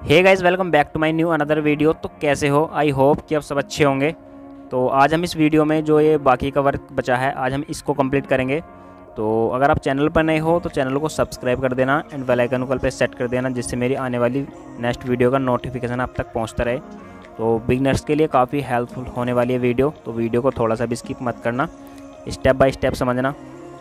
Hey guys, welcome back to my new another video. तो कैसे हो? आई होप कि आप सब अच्छे होंगे। तो आज हम इस वीडियो में जो ये बाकी का वर्क बचा है, आज हम इसको कंप्लीट करेंगे। तो अगर आप चैनल पर नए हो तो चैनल को सब्सक्राइब कर देना एंड बेल आइकन को पे सेट कर देना, जिससे मेरी आने वाली नेक्स्ट वीडियो का नोटिफिकेशन आप तक पहुंचता रहे। तो बिगनर्स के लिए काफ़ी हेल्पफुल होने वाली है वीडियो, तो वीडियो को थोड़ा सा भी स्किप मत करना, स्टेप बाय स्टेप समझना।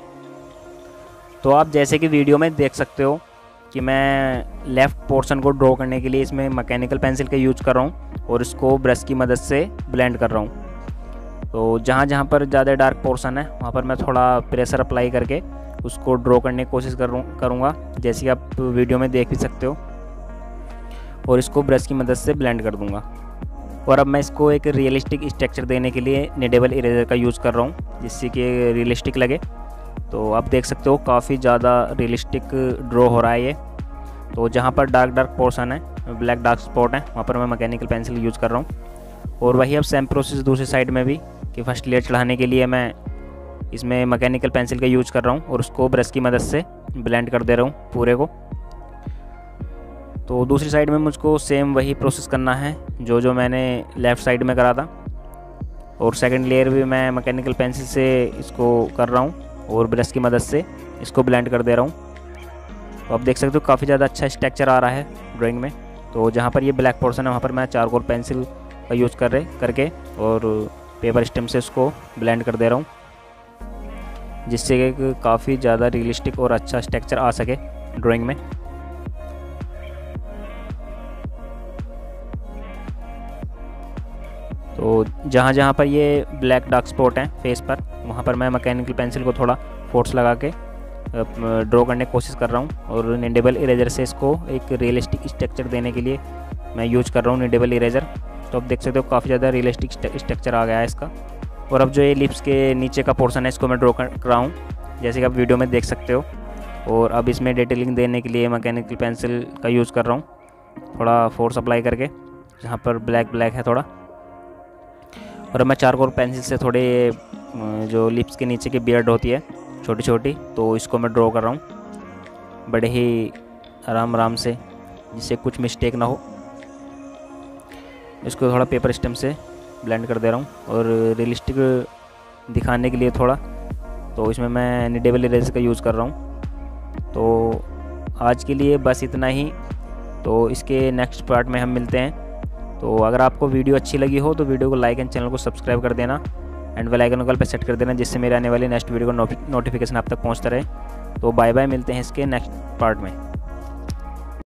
तो आप जैसे कि वीडियो में देख सकते हो कि मैं लेफ़्ट पोर्शन को ड्रॉ करने के लिए इसमें मैकेनिकल पेंसिल का यूज कर रहा हूँ और इसको ब्रश की मदद से ब्लेंड कर रहा हूँ। तो जहाँ जहाँ पर ज़्यादा डार्क पोर्शन है वहाँ पर मैं थोड़ा प्रेशर अप्लाई करके उसको ड्रॉ करने की कोशिश करूँगा, जैसे कि आप वीडियो में देख भी सकते हो। और इसको ब्रश की मदद से ब्लेंड कर दूँगा। और अब मैं इसको एक रियलिस्टिक स्ट्रक्चर देने के लिए निडेबल इरेजर का यूज़ कर रहा हूँ, जिससे कि रियलिस्टिक लगे। तो आप देख सकते हो काफ़ी ज़्यादा रियलिस्टिक ड्रॉ हो रहा है ये। तो जहाँ पर डार्क पोर्शन है, ब्लैक डार्क स्पॉट है, वहाँ पर मैं मैकेनिकल पेंसिल यूज़ कर रहा हूँ। और वही अब सेम प्रोसेस दूसरी साइड में भी, कि फर्स्ट लेयर चढ़ाने के लिए मैं इसमें मैकेनिकल पेंसिल का यूज़ कर रहा हूँ और उसको ब्रश की मदद से ब्लेंड कर दे रहा हूँ पूरे को। तो दूसरी साइड में मुझको सेम वही प्रोसेस करना है जो मैंने लेफ़्ट साइड में करा था। और सेकंड लेयर भी मैं मैकेनिकल पेंसिल से इसको कर रहा हूँ और ब्रश की मदद से इसको ब्लेंड कर दे रहा हूँ। तो आप देख सकते हो काफ़ी ज़्यादा अच्छा स्ट्रक्चर आ रहा है ड्राइंग में। तो जहाँ पर ये ब्लैक पोर्शन है वहाँ पर मैं चारकोल पेंसिल का यूज़ करके और पेपर स्टेम से इसको ब्लेंड कर दे रहा हूँ, जिससे कि काफ़ी ज़्यादा रियलिस्टिक और अच्छा स्ट्रक्चर आ सके ड्राइंग में। तो जहाँ जहाँ पर ये ब्लैक डार्क स्पॉट हैं फेस पर, वहाँ पर मैं मैकेनिकल पेंसिल को थोड़ा फोर्स लगा के ड्रॉ करने की कोशिश कर रहा हूँ। और निडेबल इरेजर से इसको एक रियलिस्टिक स्ट्रक्चर देने के लिए मैं यूज कर रहा हूँ निडेबल इरेजर। तो आप देख सकते हो काफ़ी ज़्यादा रियलिस्टिक स्ट्रक्चर आ गया है इसका। और अब जो ये लिप्स के नीचे का पोर्शन है इसको मैं ड्रॉ कर रहा हूँ, जैसे कि आप वीडियो में देख सकते हो। और अब इसमें डिटेलिंग देने के लिए मैकेनिकल पेंसिल का यूज़ कर रहा हूँ, थोड़ा फोर्स अप्लाई करके जहाँ पर ब्लैक है थोड़ा। और अब मैं चारकोल पेंसिल से थोड़े जो लिप्स के नीचे की बियर्ड होती है छोटी छोटी, तो इसको मैं ड्रॉ कर रहा हूँ बड़े ही आराम से, जिससे कुछ मिस्टेक ना हो। इसको थोड़ा पेपर स्टेम से ब्लेंड कर दे रहा हूँ और रियलिस्टिक दिखाने के लिए थोड़ा, तो इसमें मैं निडेबल इरेजर का यूज़ कर रहा हूँ। तो आज के लिए बस इतना ही। तो इसके नेक्स्ट पार्ट में हम मिलते हैं। तो अगर आपको वीडियो अच्छी लगी हो तो वीडियो को लाइक एंड चैनल को सब्सक्राइब कर देना एंड बेल आइकन को पे सेट कर देना, जिससे मेरे आने वाली नेक्स्ट वीडियो का नोटिफिकेशन आप तक पहुंचता रहे। तो बाय बाय, मिलते हैं इसके नेक्स्ट पार्ट में।